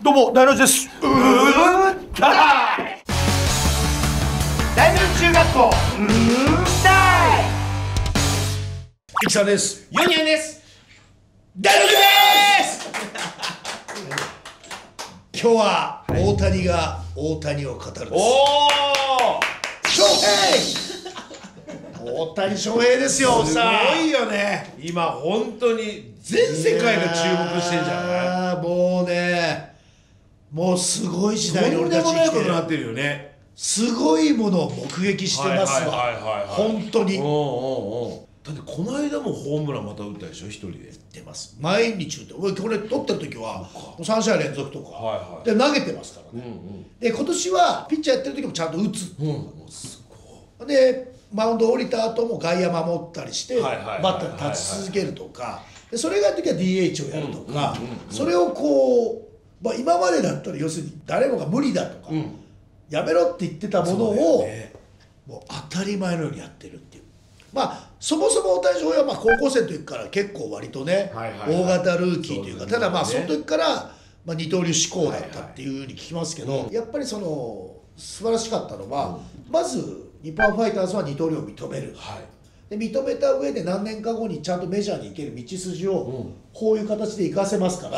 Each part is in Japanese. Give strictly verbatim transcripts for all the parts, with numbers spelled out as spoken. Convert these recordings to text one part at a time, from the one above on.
どうも大の字です。うーんたい大の字中学校うーんたいいきさんです。 ヨニアンです。 大の字です。今日は大谷が大谷を語るです。 おお翔平大谷翔平ですよ。 すごいよね。今本当に全世界が注目してんじゃない。 もうね、もうすごい時代に俺たちとんでもない生きてる。 ことになってるよね。 すごいものを目撃してますわ。本当に。 おうおうおう。だってこの間もホームランまた打ったでしょ、一人で。 出ます。毎日打って、俺これ取ってる時はもうさん試合連続とか、 はいはい、 で投げてますからね。うんうん、で今年はピッチャーやってる時もちゃんと打つ。 うん、もうすごい。でマウンド降りた後も外野守ったりしてバッターに立ち続けるとか、でそれがやる時は ディーエイチ をやるとか、それをこう、まあ、今までだったら要するに誰もが無理だとか、うん、やめろって言ってたものを、ね、もう当たり前のようにやってるっていう。まあそもそも大谷翔平はまあ高校生の時から結構割とね、大型ルーキーというか、ただまあその時からまあ二刀流志向だったっていうふうに聞きますけど、やっぱりその素晴らしかったのは、まず日本ファイターズは二刀流を認める、で認めた上で何年か後にちゃんとメジャーに行ける道筋をこういう形で行かせますから、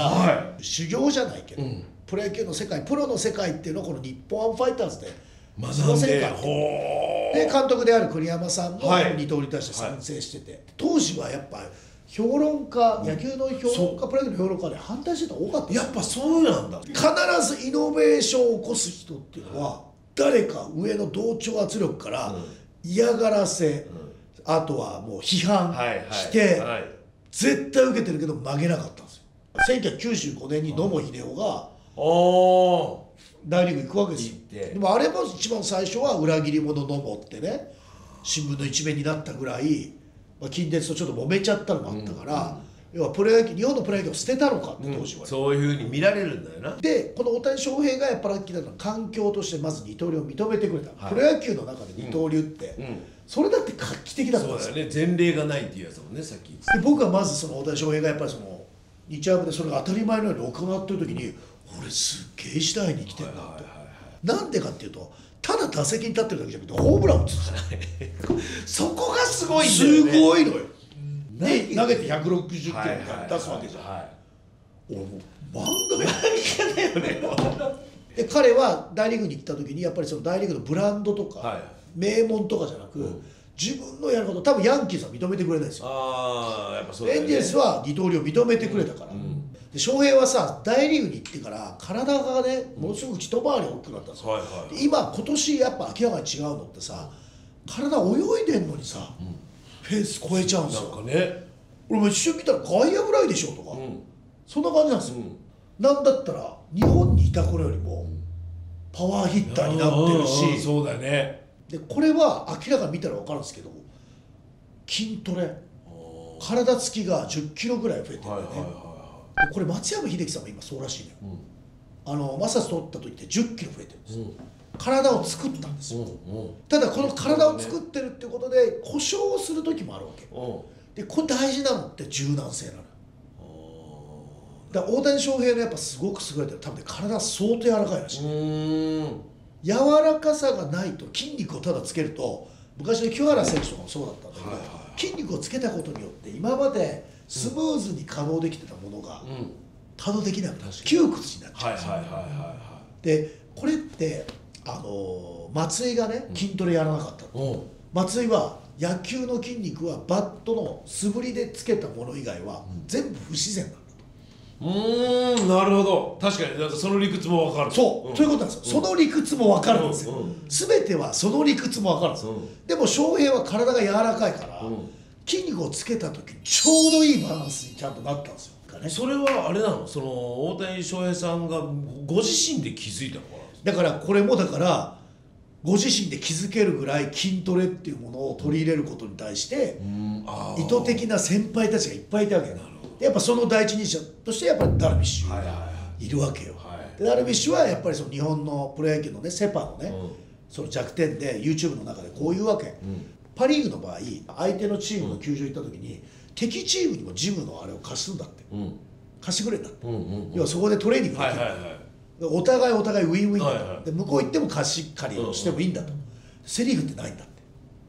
修行じゃないけどプロ野球の世界、プロの世界っていうのをこの日本ファイターズで学んで、で監督である栗山さんも二刀流に対して賛成してて、はい、当時はやっぱ評論家、野球の評論家、プロ野球の評論家で反対してたの多かった。 やっぱそうなんだ。 必ずイノベーションを起こす人っていうのは誰か上の同調圧力から嫌がらせ、うん、あとはもう批判して、はいはいはい、絶対受けてるけど曲げなかったんですよ。せんきゅうひゃくきゅうじゅうごねんに野茂英雄が大リーグ行くわけですよ。でもあれも一番最初は裏切り者野茂ってね、新聞の一面になったぐらい、まあ、近鉄とちょっと揉めちゃったのもあったから、うんうん、要はプロ野球、日本のプロ野球を捨てたのかって当時は、うん、 そういうふうに見られるんだよな。 でこの大谷翔平がやっぱラッキーなのは環境としてまず二刀流を認めてくれた、はい、プロ野球の中で二刀流って、うんうん、それだって画期的だったんですよ。 そうだよね、前例がないっていうやつだもんね、さっき言ってた。 で僕はまずその大谷翔平がやっぱりその日ハムでそれが当たり前のように行ってる時に、俺すっげえ時代に生きてるなと。なんでかっていうと、ただ打席に立ってるだけじゃなくてホームラン打つんですよ。そこがすごいんだよね。すごいのよ。で投げてひゃくろくじゅっキロ出すわけじゃん。俺もう漫画だよね。で彼は大リーグに行った時にやっぱりその大リーグのブランドとか、はい、名門とかじゃなく、うん、自分のやること、多分ヤンキースは認めてくれないですよ。あやっぱそうだよね。エンジェルスは二刀流を認めてくれたから、うんうん、で翔平はさ大リーグに行ってから体がねものすごく一回り大きくなったんですよ、はいはい、今今年やっぱ明らかに違うのってさ、体泳いでんのにさ、うん、フェンス越えちゃうんですよ。なんかね、俺も一瞬見たら外野ぐらいでしょとか、うん、そんな感じなんですよ、うん、なんだったら日本にいた頃よりもパワーヒッターになってるし、 そうだよね。 でこれは明らかに見たら分かるんですけど、筋トレ、体つきがじゅっキロぐらい増えてるんだよね。これ松山英樹さんも今そうらしいのよ、うん、あのマスターズ取った時ってじゅっキロ増えてるんです、うん、体を作ったんですよ、うんうん、ただこの体を作ってるってことで故障をする時もあるわけ、うん、でこれ大事なのって柔軟性なの。だから大谷翔平のやっぱすごく優れてる、多分ね体相当柔らかいらしい。うーん、柔らかさがないと筋肉をただつけると、昔の清原選手とかもそうだったんだけど、はいはい、筋肉をつけたことによって今までスムーズに稼働できてたものが稼働できなくなる、窮屈になっちゃうんですよ。でこれってあの松井がね筋トレやらなかったの、うん、松井は野球の筋肉はバットの素振りでつけたもの以外は全部不自然なんだと。 うーん、なるほど。確かになんかその理屈も分かる。 そう、うん、そういうことなんですよ、うん、その理屈も分かるんですよ、うんうん、全てはその理屈も分かるんですよ、うん、でも翔平は体が柔らかいから、うん、筋肉をつけた時にちょうどいいバランスにちゃんとなったんですよ。 それはあれなの、その大谷翔平さんがご自身で気づいたのかな。だからこれもだからご自身で気づけるぐらい筋トレっていうものを取り入れることに対して、うん、あ意図的な先輩たちがいっぱいいたわけだ。やっぱその第一人者としてやっぱりダルビッシュがいるわけよ、はいはい、でダルビッシュはやっぱりその日本のプロ野球のねセパのね、うん、その弱点で YouTube の中でこういうわけ、うん、パ・リーグの場合相手のチームの球場行った時に、うん、敵チームにもジムのあれを貸すんだって、うん、貸してくれんだって、うんうんうん、要はそこでトレーニングできる、はいはいはい、 お互いお互いウィンウィンだと、 はいはい、 で向こう行っても貸し借りをしてもいいんだと、うんうん、セ・リーグってないんだって。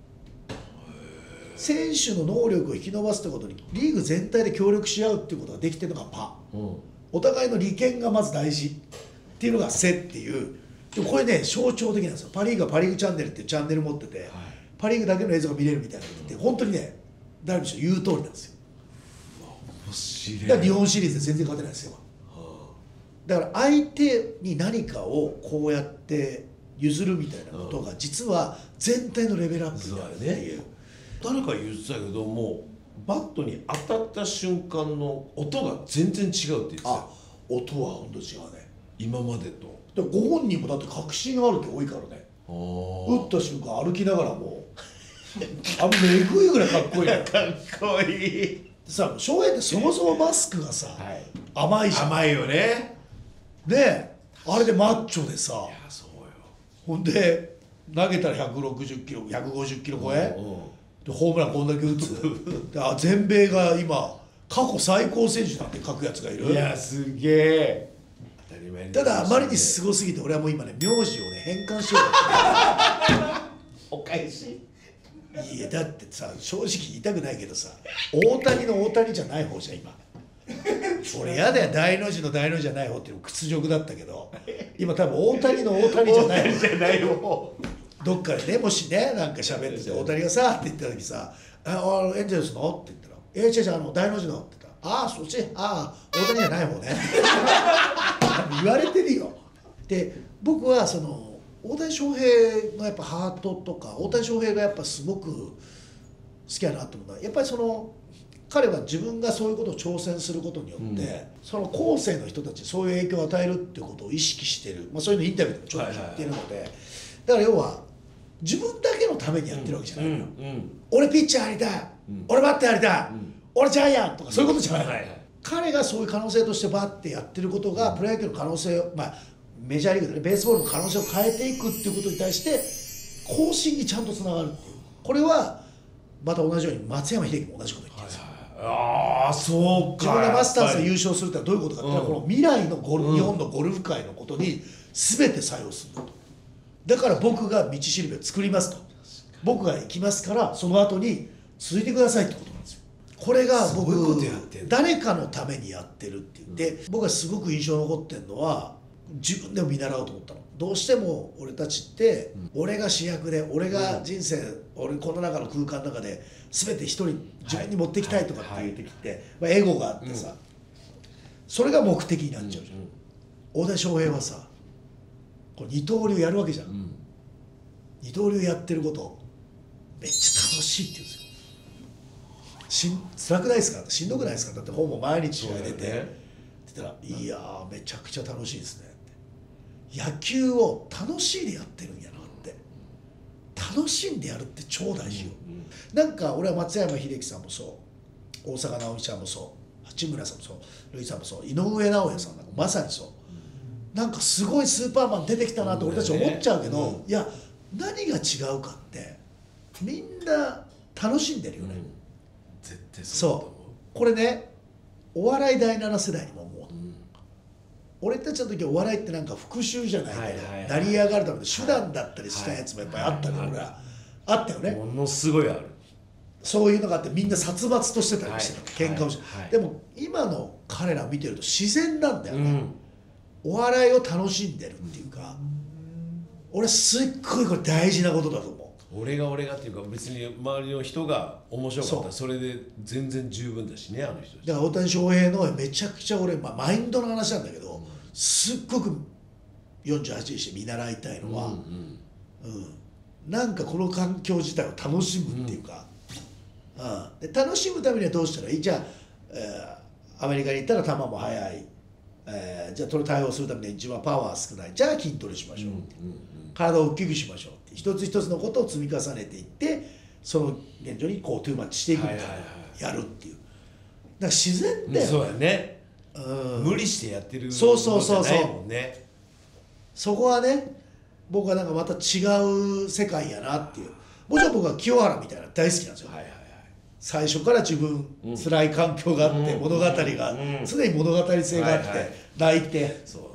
選手の能力を引き伸ばすってことにリーグ全体で協力し合うっていうことができてるのがパ、うん、お互いの利権がまず大事っていうのがセっていう。でもこれね象徴的なんですよ。パ・リーグはパ・リーグチャンネルっていうチャンネル持ってて、はい、パ・リーグだけの映像が見れるみたいなのって本当にねダルビッシュ言う通りなんですよ。 面白い。 だから日本シリーズで全然勝てないですよ。だから相手に何かをこうやって譲るみたいなことが実は全体のレベルアップになるっていう。 誰か言ってたけどもバットに当たった瞬間の音が全然違うって言ってた。 あ、音は本当違うね今までと。 でご本人もだって確信があるって多いからね。打った瞬間歩きながらもあんまえぐいぐらいかっこいいかっこいいさあ翔平ってそもそもマスクがさ、はい、甘いじゃん。 甘いよね。 であれでマッチョでさ、 いやそうよ。 ほんで投げたらひゃくろくじゅっキロひゃくごじゅっキロ超え、うんうん、でホームランこんだけ打つであ全米が今過去最高選手なんて書くやつがいる。 いやすげえ。当たり前にただあまりにすごすぎて俺はもう今ね名字をね変換しようお返し。 いやだってさ正直言いたくないけどさ大谷の大谷じゃない方じゃん今俺やだよ大の字の大の字じゃない方っていうの屈辱だったけど今多分大谷の大谷じゃない方じゃない方どっかでねもしねなんか喋ってて大谷がさって言った時さ「ああエンゼルスの?」って言ったら「えー、違う違うあの大の字の?」って言ったら「ああそっちああ大谷じゃない方ね」言われてるよ。で僕はその大谷翔平のやっぱハートとか大谷翔平がやっぱすごく好きやなと思うのはやっぱりその彼は自分がそういうことを挑戦することによって、うん、その後世の人たちにそういう影響を与えるっていうことを意識してる、まあ、そういうのインタビューでもちょっと言ってるので、はいはいはい、だから要は自分だけのためにやってるわけじゃないのよ、うんうん、俺ピッチャーやりたい、うん、俺バッターやりたい、うん、俺ジャイアンとかそういうことじゃないの、うんはいはい、彼がそういう可能性としてバッてやってることがプロ野球の可能性をまあメジャーリーグでねベースボールの可能性を変えていくっていうことに対して更新にちゃんとつながるっていうこれはまた同じように松山英樹も同じこと言ってるんですよ、 はいはい、ああそうか自分がマスターズで優勝するってのはどういうことかっていうのは、うん、この未来のゴル、うん、日本のゴルフ界のことに全て作用するんだと。だから僕が道しるべを作りますと僕が行きますからその後に続いてくださいってことなんですよ。これが僕誰かのためにやってるって言って、うん、僕がすごく印象に残ってるのは自分でも見習おうと思ったの。どうしても俺たちって、うん、俺が主役で俺が人生、うん、俺この中の空間の中で全て一人自分に持ってきたいとかって言ってきて、はいはいはいまあ、エゴがあってさ、うん、それが目的になっちゃうじゃん、うんうん、大谷翔平はさこれ二刀流やるわけじゃん、うん、二刀流やってることめっちゃ楽しいって言うんですよ。しん辛くないですかしんどくないですかだって本も毎日試合出て、ね、って言ったら「いやーめちゃくちゃ楽しいですね」って野球を楽しいでやってるんやなって楽しんでやるって超大事よ、うんうん、なんか俺は松山英樹さんもそう大坂なおみちゃんもそう八村さんもそうルイさんもそう井上尚弥さんなんかまさにそう、うん、なんかすごいスーパーマン出てきたなって俺たち思っちゃうけど、うん、いや何が違うかってみんな楽しんでるよね、うん絶対そうそうこれねお笑いだいなな世代にも思う、うん、俺たちの時はお笑いってなんか復讐じゃないけど、はいはいはい、成り上がるための手段だったりしたやつもやっぱりあったの、はいはい、俺はあったよね。 ものすごいあるそういうのがあってみんな殺伐としてたりしてた、はい、喧嘩をして、はいはい、でも今の彼ら見てると自然なんだよね、うん、お笑いを楽しんでるっていうか、うん、俺すっごいこれ大事なことだと思う。 俺が俺がっていうか別に周りの人が面白かったらそれで全然十分だしねあの人。 だから大谷翔平のめちゃくちゃ俺、まあ、マインドの話なんだけど、うん、すっごくよんじゅうはちにして見習いたいのは、うんうんうん、なんかこの環境自体を楽しむっていうか、うんうん、で楽しむためにはどうしたらいいじゃあ、えー、アメリカに行ったら球も速い、えー、じゃあそれ対応するために一番パワー少ないじゃあ筋トレしましょう、うんうんうん、体を大きくしましょう一つ一つのことを積み重ねていってその現状にこうトゥーマッチしていくみたいな、はいはいはい、やるっていうだから自然だよね、 そうやね、うん、無理してやってるそうそうそうそうもんね。 そこはね僕はなんかまた違う世界やなっていう。もちろん僕は清原みたいな大好きなんですよ、はいはいはい、最初から自分、うん、辛い環境があって、うん、物語が、うん、常に物語性があって、はいはい、泣いてそう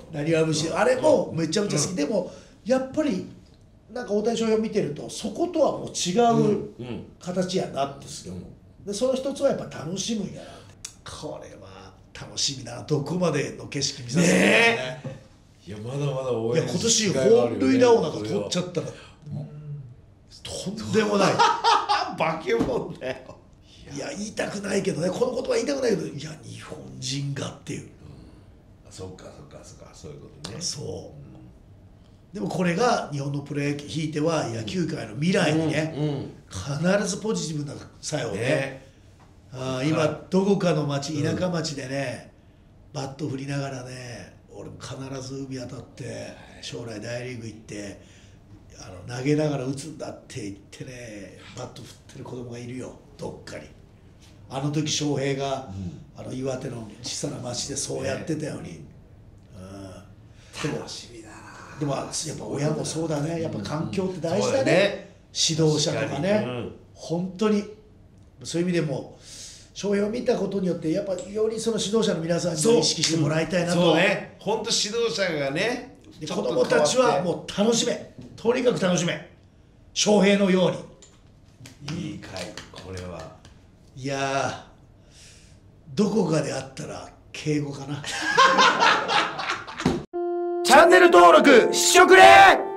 なにわ節あれもめちゃめちゃ好き、でもやっぱりなんか大谷翔平を見てるとそことはもう違う形やなってすよ、でその一つはやっぱ楽しむんやなって、これは楽しみだな、どこまでの景色見させてねねいやまだまだ応援いや今年本塁打王なんか取っちゃったらとんでもない化け物だよ。 いや言いたくないけどね、この言葉言いたくないけど、いや日本人がっていう、 そっかそっかそっか、そういうことね。 そう、うん、でもこれが日本のプロ野球ひいては野球界の未来にね、うんうん、必ずポジティブな作用ね、ねあ今どこかの町田舎町でね、うん、バット振りながらね、俺も必ず海当たって将来大リーグ行ってあの投げながら打つんだって言ってね、バット振ってる子供がいるよ、どっかに。あの時翔平が、うん、あの岩手の小さな町でそうやってたように、ねうん、 楽しみだな。 でもやっぱ親もそうだね、やっぱ環境って大事だね、うんね、指導者とかね、うん、本当にそういう意味でも翔平を見たことによってやっぱよりその指導者の皆さんに意識してもらいたいなと。 そうね、本当指導者がね、 で子供たちはもう楽しめ、とにかく楽しめ、翔平のように。いい回、これは。 いやー、どこかであったら敬語かな。 チャンネル登録しとくれ。